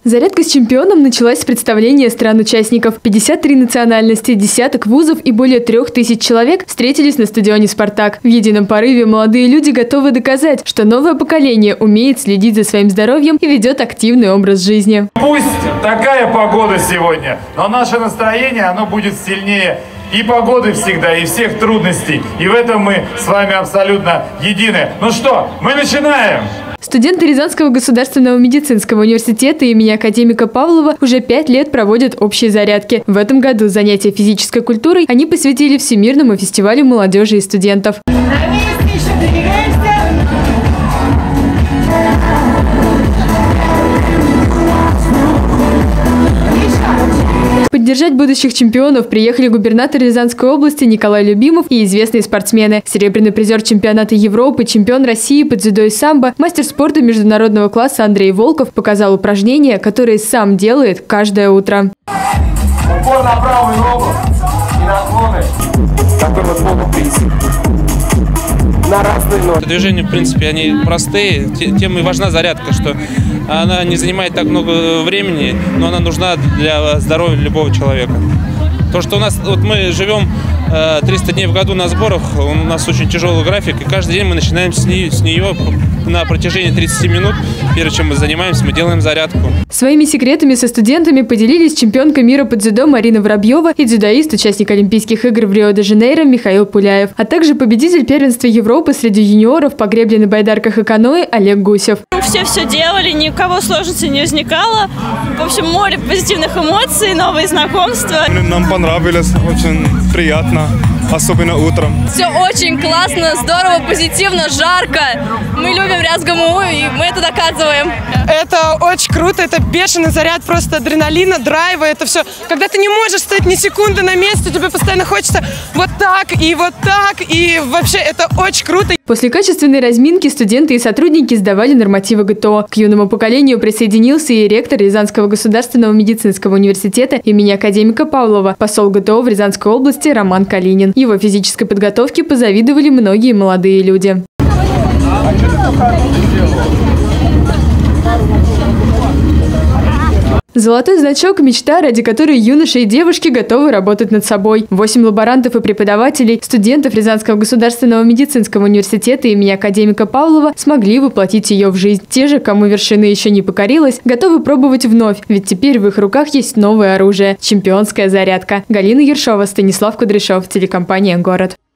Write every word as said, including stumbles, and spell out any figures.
Зарядка с чемпионом началась с представления стран-участников. пятьдесят три национальности, десяток вузов и более трех тысяч человек встретились на стадионе «Спартак». В едином порыве молодые люди готовы доказать, что новое поколение умеет следить за своим здоровьем и ведет активный образ жизни. Пусть такая погода сегодня, но наше настроение, оно будет сильнее и погоды всегда, и всех трудностей. И в этом мы с вами абсолютно едины. Ну что, мы начинаем! Студенты Рязанского государственного медицинского университета имени академика Павлова уже пять лет проводят общие зарядки. В этом году занятия физической культурой они посвятили Всемирному фестивалю молодежи и студентов. Поддержать будущих чемпионов приехали губернатор Рязанской области Николай Любимов и известные спортсмены. Серебряный призер чемпионата Европы, чемпион России по дзюдо и самбо, мастер спорта международного класса Андрей Волков показал упражнения, которые сам делает каждое утро. Упор на правую ногу и наклоны. Такой вот ногу принцип. На разные ноги. Движения, в принципе, они простые, тем и важна зарядка, что она не занимает так много времени, но она нужна для здоровья любого человека. То, что у нас, вот мы живем триста дней в году на сборах, у нас очень тяжелый график, и каждый день мы начинаем с нее, с нее на протяжении тридцати минут, прежде чем мы занимаемся, мы делаем зарядку. Своими секретами со студентами поделились чемпионка мира по дзюдо Марина Воробьева и дзюдоист, участник Олимпийских игр в Рио-де-Жанейро Михаил Пуляев, а также победитель первенства Европы среди юниоров по гребле на байдарках и каноэ Олег Гусев. Все все делали, ни у кого сложности не возникало. В общем, море позитивных эмоций, новые знакомства. Нам понравилось, очень приятно, особенно утром. Все очень классно, здорово, позитивно, жарко. Мы любим РязГМУ, и мы это доказываем. Это очень круто, это бешеный заряд просто адреналина, драйва, это все. Когда ты не можешь стоять ни секунды на месте, тебе постоянно хочется вот так и вот так, и вообще это очень круто. После качественной разминки студенты и сотрудники сдавали нормативы ГТО. К юному поколению присоединился и ректор Рязанского государственного медицинского университета имени академика Павлова, посол ГТО в Рязанской области Роман Калинин. Его физической подготовке позавидовали многие молодые люди. Золотой значок – мечта, ради которой юноши и девушки готовы работать над собой. Восемь лаборантов и преподавателей, студентов Рязанского государственного медицинского университета имени академика Павлова смогли воплотить ее в жизнь. Те же, кому вершина еще не покорилась, готовы пробовать вновь, ведь теперь в их руках есть новое оружие – чемпионская зарядка. Галина Ершова, Станислав Кудряшов, телекомпания «Город».